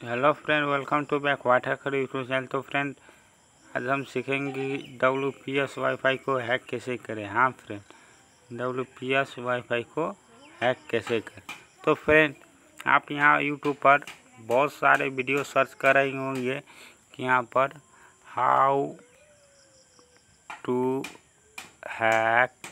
Hello friend, welcome to back water YouTube channel. तो friend, आज हम सीखेंगे WPS वाईफाई को हैक कैसे करें। हाँ फ्रेंड, WPS वाईफाई को हैक कैसे करें। तो फ्रेंड, आप यहाँ यूट्यूब पर बहुत सारे वीडियो सर्च कर रहे होंगे कि यहाँ पर how to hack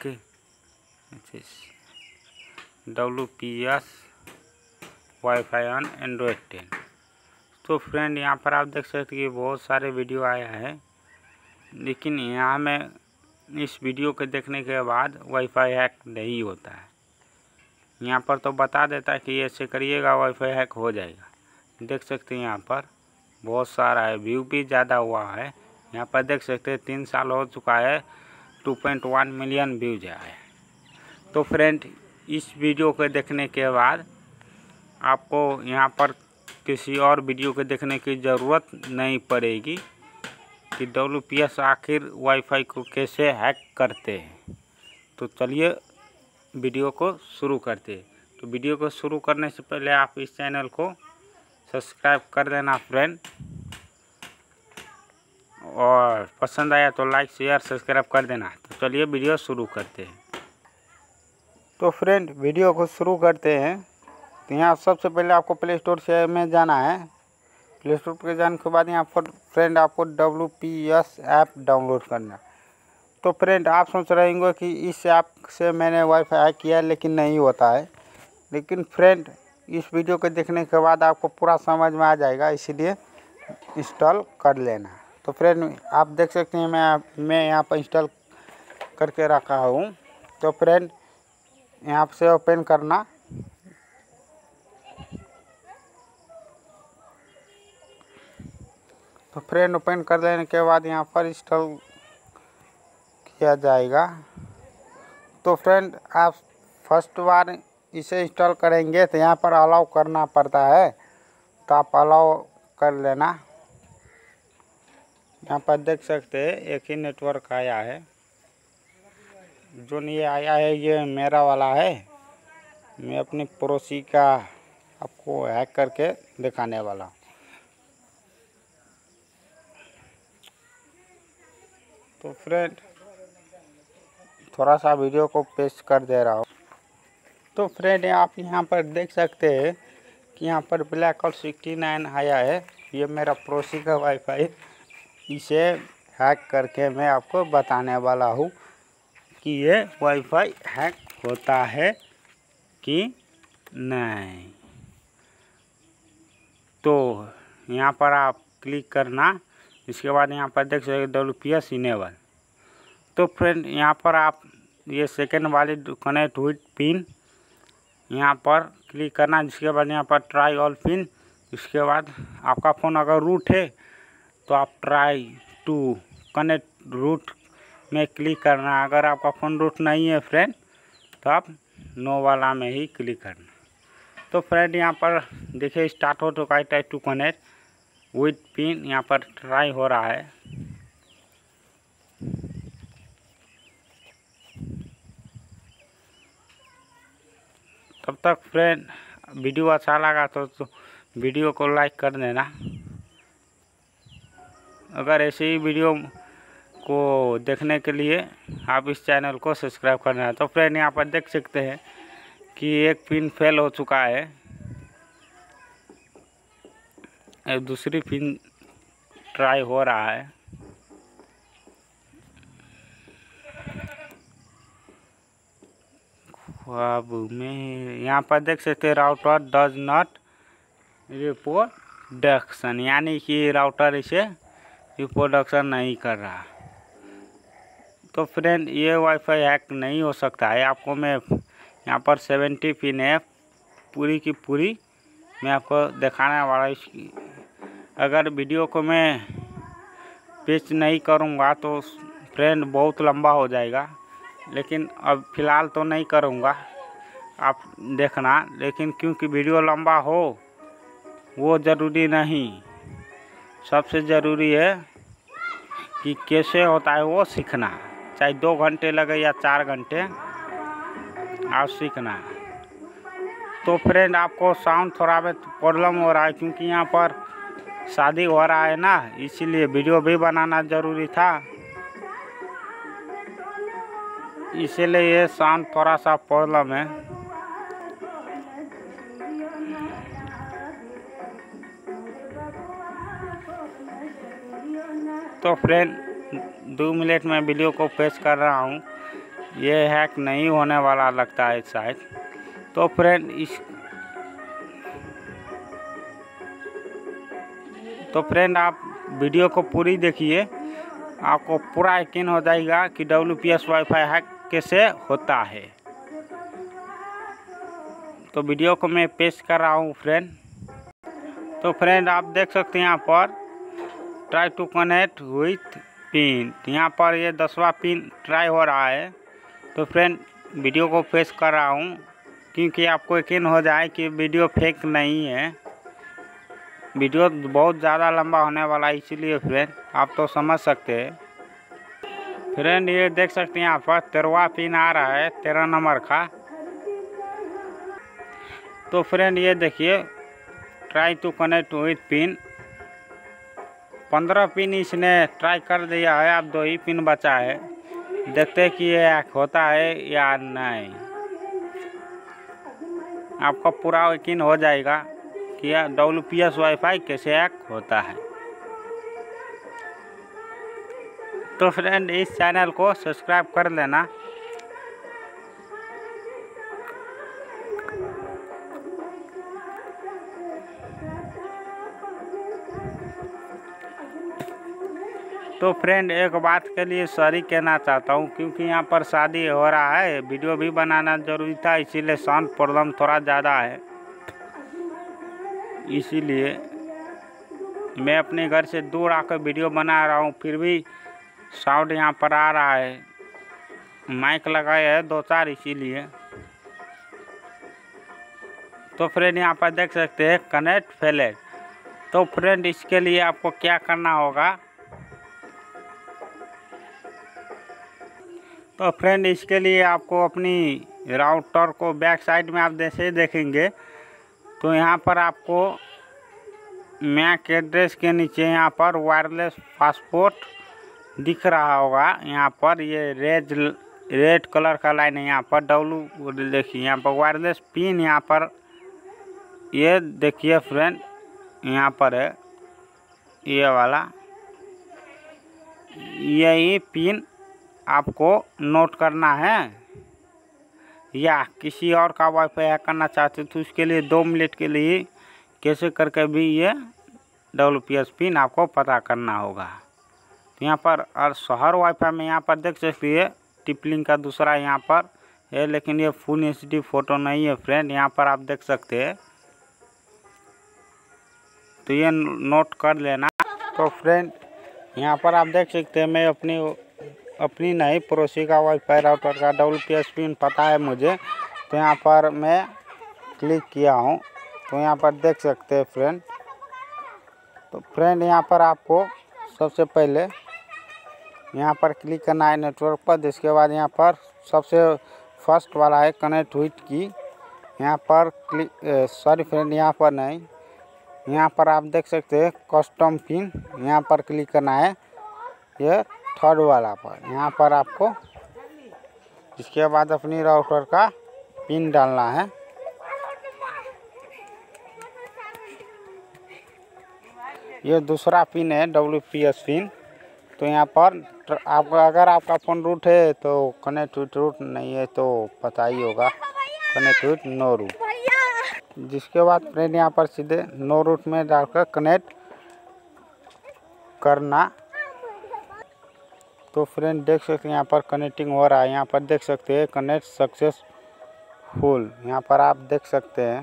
WPS WiFi on Android 10। तो फ्रेंड, यहाँ पर आप देख सकते हैं कि बहुत सारे वीडियो आया है, लेकिन यहाँ में इस वीडियो को देखने के बाद वाईफाई हैक नहीं होता है। यहाँ पर तो बता देता है कि ऐसे करिएगा वाईफाई हैक हो जाएगा। देख सकते हैं यहाँ पर बहुत सारा है, व्यू भी ज़्यादा हुआ है। यहाँ पर देख सकते हैं 3 साल हो चुका है, 2.1 मिलियन व्यूज है। तो फ्रेंड, इस वीडियो को देखने के बाद आपको यहाँ पर किसी और वीडियो को देखने की ज़रूरत नहीं पड़ेगी कि WPS आखिर वाईफाई को कैसे हैक करते हैं। तो चलिए वीडियो को शुरू करते हैं। तो वीडियो को शुरू करने से पहले आप इस चैनल को सब्सक्राइब कर देना फ्रेंड, और पसंद आया तो लाइक शेयर सब्सक्राइब कर देना। तो चलिए वीडियो शुरू करते हैं। तो फ्रेंड, वीडियो को शुरू करते हैं। तो यहाँ सबसे पहले आपको प्ले स्टोर से में जाना है। प्ले स्टोर पर जाने के बाद यहाँ पर फ्रेंड आपको WPS ऐप डाउनलोड करना है। तो फ्रेंड, आप सोच रहे होंगे कि इस ऐप से मैंने वाईफाई हैक किया लेकिन नहीं होता है। लेकिन फ्रेंड, इस वीडियो को देखने के बाद आपको पूरा समझ में आ जाएगा, इसीलिए इंस्टॉल कर लेना। तो फ्रेंड, आप देख सकते हैं मैं यहाँ पर इंस्टॉल करके रखा हूँ। तो फ्रेंड, यहाँ से ओपन करना। तो फ्रेंड, ओपन कर लेने के बाद यहाँ पर इंस्टॉल किया जाएगा। तो फ्रेंड, आप फर्स्ट बार इसे इंस्टॉल करेंगे तो यहाँ पर अलाउ करना पड़ता है, तो आप अलाउ कर लेना। यहाँ पर देख सकते हैं एक ही नेटवर्क आया है। जो ये आया है ये मेरा वाला है। मैं अपनी पड़ोसी का आपको हैक करके दिखाने वाला हूँ। तो फ्रेंड, थोड़ा सा वीडियो को पेस्ट कर दे रहा हूँ। तो फ्रेंड, आप यहाँ पर देख सकते हैं कि यहाँ पर ब्लैकआउट 69 आया है। ये मेरा पड़ोसी का वाईफाई। इसे हैक करके मैं आपको बताने वाला हूँ कि ये वाईफाई हैक होता है कि नहीं। तो यहाँ पर आप क्लिक करना। इसके बाद यहाँ पर देख सकते WPS इनेबल। तो फ्रेंड, यहाँ पर आप ये सेकंड वाली कनेक्ट विद पिन यहाँ पर क्लिक करना। जिसके बाद यहाँ पर ट्राई ऑल पिन। इसके बाद आपका फ़ोन अगर रूट है तो आप ट्राई टू कनेक्ट रूट में क्लिक करना। अगर आपका फ़ोन रूट नहीं है फ्रेंड, तो आप नो वाला में ही क्लिक करना। तो फ्रेंड, यहाँ पर देखिए स्टार्ट हो चुका है try to connect with pin. यहाँ पर ट्राई हो रहा है। तब तक फ्रेंड, वीडियो अच्छा लगा तो वीडियो को लाइक कर देना। अगर ऐसे ही वीडियो को देखने के लिए आप इस चैनल को सब्सक्राइब करना है। तो फ्रेंड, यहाँ पर देख सकते हैं कि एक पिन फेल हो चुका है, दूसरी पिन ट्राई हो रहा है। अब में यहाँ पर देख सकते हैं राउटर डज नॉट रिप्रोडक्शन, यानी कि राउटर इसे रिप्रोडक्शन नहीं कर रहा। तो फ्रेंड, ये वाईफाई हैक नहीं हो सकता है। आपको मैं यहाँ पर 70 पिन है पूरी की पूरी मैं आपको दिखाने वाला हूँ। अगर वीडियो को मैं पेस्ट नहीं करूँगा तो फ्रेंड बहुत लंबा हो जाएगा, लेकिन अब फ़िलहाल तो नहीं करूँगा, आप देखना। लेकिन क्योंकि वीडियो लंबा हो वो ज़रूरी नहीं, सबसे ज़रूरी है कि कैसे होता है वो सीखना। चाहे 2 घंटे लगे या 4 घंटे, आप सीखना। तो फ्रेंड आपको साउंड थोड़ा बहुत प्रॉब्लम हो रहा है क्योंकि यहाँ पर शादी हो रहा है ना, इसीलिए वीडियो भी बनाना ज़रूरी था, इसीलिए ये साउंड थोड़ा सा प्रॉब्लम है। तो फ्रेंड 2 मिनट में वीडियो को पेश कर रहा हूँ, ये हैक नहीं होने वाला लगता है शायद। तो फ्रेंड आप वीडियो को पूरी देखिए, आपको पूरा यकीन हो जाएगा कि WPS वाईफाई हैक कैसे होता है। तो वीडियो को मैं पेश कर रहा हूँ फ्रेंड। तो फ्रेंड आप देख सकते हैं यहाँ पर try to connect with pin, यहाँ पर ये 10वां पिन ट्राई हो रहा है। तो फ्रेंड वीडियो को पेश कर रहा हूँ क्योंकि आपको यकीन हो जाए कि वीडियो फेक नहीं है। वीडियो बहुत ज़्यादा लंबा होने वाला है, इसीलिए फ्रेंड आप तो समझ सकते हैं। फ्रेंड ये देख सकते हैं यहाँ पर 13वां पिन आ रहा है, 13 नंबर का। तो फ्रेंड ये देखिए try to connect with pin, 15 pin इसने ट्राई कर दिया है, अब 2 ही पिन बचा है। देखते हैं कि ये हैक होता है या नहीं। आपको पूरा यकीन हो जाएगा कि यह WPS वाईफाई कैसे हैक होता है। तो फ्रेंड इस चैनल को सब्सक्राइब कर लेना। तो फ्रेंड एक बात के लिए सॉरी कहना चाहता हूँ क्योंकि यहाँ पर शादी हो रहा है, वीडियो भी बनाना ज़रूरी था, इसीलिए साउंड प्रॉब्लम थोड़ा ज़्यादा है। इसीलिए मैं अपने घर से दूर आकर वीडियो बना रहा हूँ, फिर भी साउंड यहाँ पर आ रहा है। माइक लगाया है 2-4 इसीलिए। तो फ्रेंड यहाँ पर देख सकते हैं कनेक्ट फेलेड। तो फ्रेंड इसके लिए आपको क्या करना होगा, तो फ्रेंड इसके लिए आपको अपनी राउटर को बैक साइड में आप जैसे देखेंगे तो यहाँ पर आपको मैक एड्रेस के नीचे यहाँ पर वायरलेस पासपोर्ट दिख रहा होगा। यहाँ पर ये रेड कलर का लाइन है, यहाँ पर देखिए यहाँ पर वायरलेस पिन, यहाँ पर ये देखिए फ्रेंड यहाँ पर है ये वाला, यही पिन आपको नोट करना है। या किसी और का वाईफाई हैक करना चाहते तो उसके लिए 2 मिनट के लिए कैसे करके भी ये WPS पिन आपको पता करना होगा। तो यहाँ पर और शहर वाईफाई में यहाँ पर देख सकते हैं टिपलिंग का दूसरा यहाँ पर है, लेकिन ये फुल HD फोटो नहीं है फ्रेंड, यहाँ पर आप देख सकते हैं। तो ये नोट कर लेना। तो फ्रेंड यहाँ पर आप देख सकते हैं मैं अपनी नहीं पड़ोसी का वाईफाई राउटर का WPS पिन पता है मुझे। तो यहाँ पर मैं क्लिक किया हूँ, तो यहाँ पर देख सकते हैं फ्रेंड। तो फ्रेंड यहाँ पर आपको सबसे पहले यहाँ पर क्लिक करना है नेटवर्क पर, जिसके बाद यहाँ पर सबसे फर्स्ट वाला है कनेक्ट विथ की, यहाँ पर क्लिक सॉरी फ्रेंड यहाँ पर नहीं, यहाँ पर आप देख सकते हैं कस्टम पिन, यहाँ पर क्लिक करना है ये 3rd वाला पर। यहाँ पर आपको इसके बाद अपनी राउटर का पिन डालना है। ये दूसरा पिन है WPS पिन। तो यहाँ पर आपका अगर आपका फ़ोन रूट है तो कनेक्ट विथ रूट, नहीं है तो पता ही होगा कनेक्ट विथ नो रूट। जिसके बाद फ्रेंड यहाँ पर सीधे नो रूट में डालकर कनेक्ट करना। तो फ्रेंड देख सकते हैं यहाँ पर कनेक्टिंग हो रहा है, यहाँ पर देख सकते हैं कनेक्ट सक्सेसफुल, यहाँ पर आप देख सकते हैं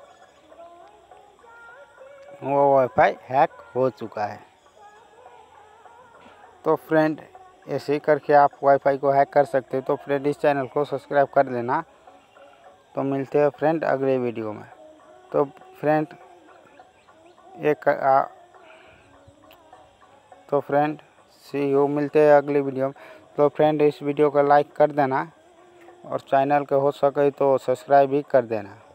वो वाईफाई हैक हो चुका है। तो फ्रेंड ऐसे ही करके आप वाईफाई को हैक कर सकते हैं। तो फ्रेंड इस चैनल को सब्सक्राइब कर लेना। तो मिलते हैं फ्रेंड अगले वीडियो में। तो फ्रेंड तो फ्रेंड सी यू, मिलते हैं अगली वीडियो में। तो फ्रेंड इस वीडियो को लाइक कर देना और चैनल को हो सके तो सब्सक्राइब भी कर देना।